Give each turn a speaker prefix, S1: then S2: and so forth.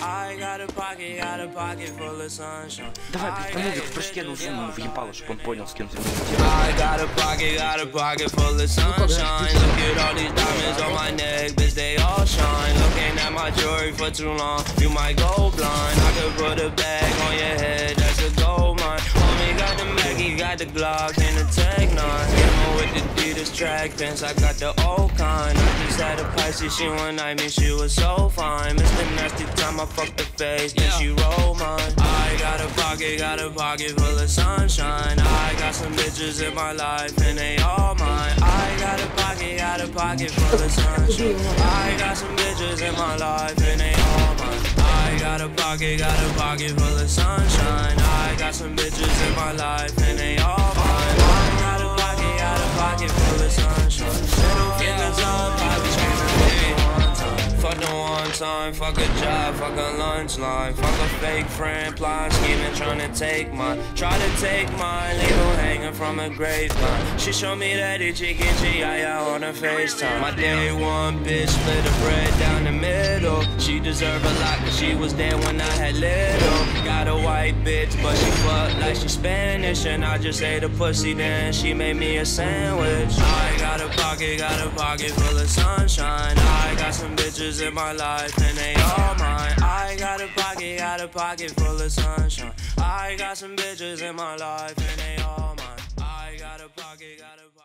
S1: Давай, помоги, прошли одну зуму в ебало, чтобы он понял, с кем ты.
S2: I got a pocket full of sunshine. Look at all these diamonds on my neck, bitch, they all shine. Looking at my jewelry for too long, you might go blind. I could put a bag on your head, that's a gold mine. Homie got the Maggie, got the Glock, and the Tech 9. Came with the Adidas track pants, I got the old kind. I just had a Pisces, she one night me, she was so fine. Mr. Nasty time I fucked the face, then she rolled mine. I got a pocket full of sunshine. I got some bitches in my life and they all mine. I got a pocket full of sunshine. I got some bitches in my life and they all mine. I got a pocket full of sunshine. I got some bitches in my life and they all mine. I got a pocket full of sunshine. Middle fingers up, I be screaming one time. Fuck the one time, fuck a job, fuck a lunch line. Fuck a fake friend, plot scheming, trying to take mine. Try to take mine, label hanging from a grapevine. She showed me that chicken GI on her FaceTime. My day one bitch split the bread down the middle. She deserve a lot cause she was there when I had little. Got a white bitch but she fuck like she Spanish. And I just ate a pussy then she made me a sandwich. I got a pocket full of sunshine. I got some bitches in my life and they all mine. I got a pocket full of sunshine. I got some bitches in my life and they all mine. I got a pocket